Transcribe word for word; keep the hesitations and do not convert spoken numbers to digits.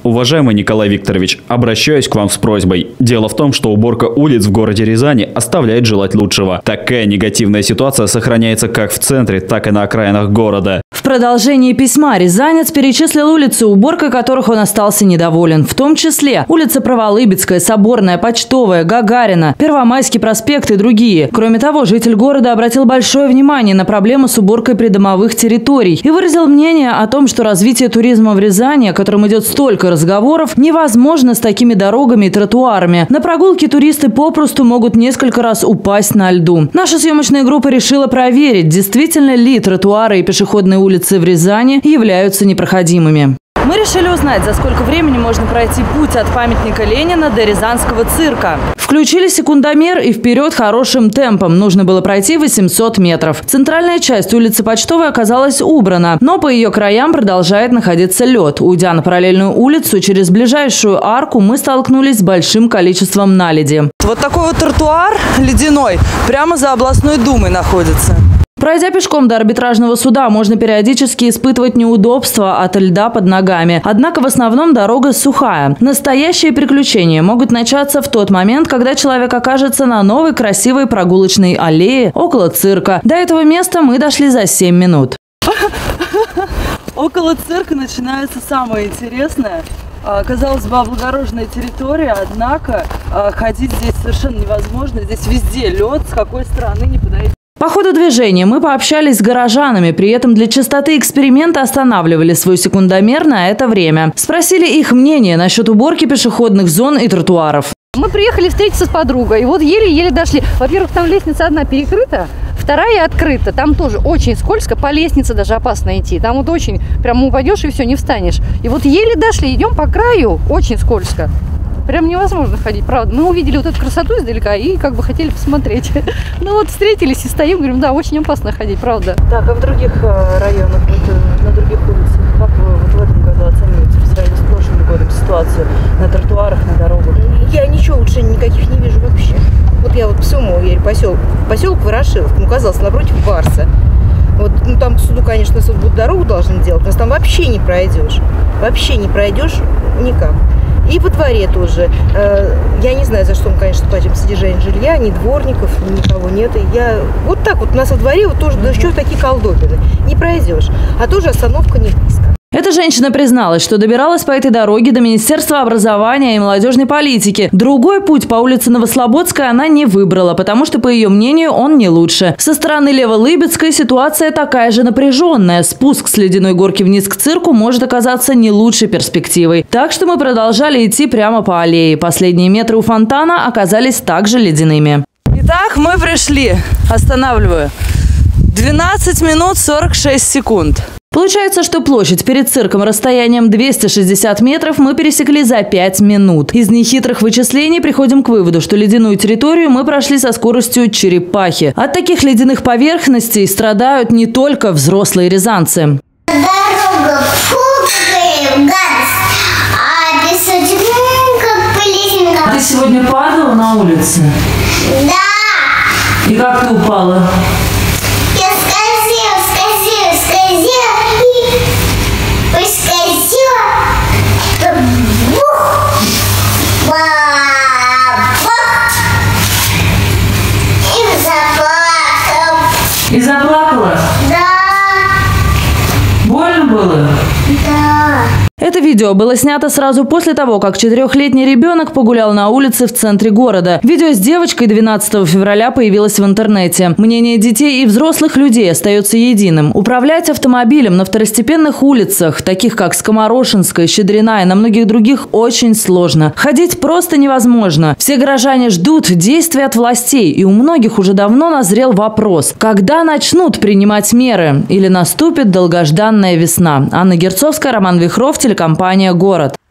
Уважаемый Николай Викторович, обращаюсь к вам с просьбой. Дело в том, что уборка улиц в городе Рязани оставляет желать лучшего. Такая негативная ситуация сохраняется как в центре, так и на окраинах города. В продолжении письма рязанец перечислил улицы, уборкой которых он остался недоволен. В том числе улица Праволыбецкая, Соборная, Почтовая, Гагарина, Первомайский проспект и другие. Кроме того, житель города обратил большое внимание на проблему с уборкой придомовых территорий и выразил мнение о том, что развитие туризма в Рязани, о котором идет столько разговоров, невозможно с такими дорогами и тротуарами. На прогулке туристы попросту могут несколько раз упасть на льду. Наша съемочная группа решила проверить, действительно ли тротуары и пешеходные улицы в Рязани являются непроходимыми. Мы решили узнать, за сколько времени можно пройти путь от памятника Ленина до Рязанского цирка. Включили секундомер и вперед хорошим темпом. Нужно было пройти восемьсот метров. Центральная часть улицы Почтовой оказалась убрана, но по ее краям продолжает находиться лед. Уйдя на параллельную улицу, через ближайшую арку мы столкнулись с большим количеством наледи. Вот такой вот тротуар ледяной прямо за областной думой находится. Пройдя пешком до арбитражного суда, можно периодически испытывать неудобства от льда под ногами. Однако в основном дорога сухая. Настоящие приключения могут начаться в тот момент, когда человек окажется на новой красивой прогулочной аллее около цирка. До этого места мы дошли за семь минут. Около цирка начинается самое интересное. Казалось бы, облагороженная территория, однако ходить здесь совершенно невозможно. Здесь везде лед, с какой стороны не подойти. По ходу движения мы пообщались с горожанами, при этом для чистоты эксперимента останавливали свой секундомер на это время. Спросили их мнение насчет уборки пешеходных зон и тротуаров. Мы приехали встретиться с подругой, и вот еле-еле дошли. Во-первых, там лестница одна перекрыта, вторая открыта. Там тоже очень скользко, по лестнице даже опасно идти. Там вот очень, прям упадешь и все, не встанешь. И вот еле дошли, идем по краю, очень скользко. Прям невозможно ходить, правда. Мы увидели вот эту красоту издалека и как бы хотели посмотреть. Ну вот встретились и стоим, говорим, да, очень опасно ходить, правда. Так, а в других районах, вот, на других улицах, как вы вот в этом году оцениваете по сравнению с прошлым годом ситуацию на тротуарах, на дорогах? Я ничего лучше никаких не вижу вообще. Вот я вот по всему, я поселок, поселок Ворошиловка, ну, оказался напротив Барса. Вот, ну, там к суду, конечно, суд будет дорогу должен делать, но там вообще не пройдешь. Вообще не пройдешь никак. И во дворе тоже. Я не знаю, за что мы, конечно, платим содержание жилья, ни дворников, никого нет. И я вот так вот у нас во дворе вот тоже, да еще такие колдобины. Не пройдешь. А тоже остановка не близко. Эта женщина призналась, что добиралась по этой дороге до Министерства образования и молодежной политики. Другой путь по улице Новослободской она не выбрала, потому что, по ее мнению, он не лучше. Со стороны Леволыбецкой ситуация такая же напряженная. Спуск с ледяной горки вниз к цирку может оказаться не лучшей перспективой. Так что мы продолжали идти прямо по аллее. Последние метры у фонтана оказались также ледяными. Итак, мы пришли. Останавливаю. двенадцать минут сорок шесть секунд. Получается, что площадь перед цирком расстоянием двести шестьдесят метров мы пересекли за пять минут. Из нехитрых вычислений приходим к выводу, что ледяную территорию мы прошли со скоростью черепахи. От таких ледяных поверхностей страдают не только взрослые рязанцы. Дорога фу, гадость, а песочненько, плесненько. Ты сегодня падала на улице? Да. И как ты упала? Я скользила, скользила, скользила и поскользила. Бух! Ба-бах! И заплакала. И заплакала? Да. Больно было? Да. Это видео было снято сразу после того, как четырехлетний ребенок погулял на улице в центре города. Видео с девочкой двенадцатого февраля появилось в интернете. Мнение детей и взрослых людей остается единым. Управлять автомобилем на второстепенных улицах, таких как Скоморошинская, Щедрина и на многих других, очень сложно. Ходить просто невозможно. Все горожане ждут действий от властей, и у многих уже давно назрел вопрос, когда начнут принимать меры или наступит долгожданная весна. Анна Герцовская, Роман Вихров, телекомпания «Город».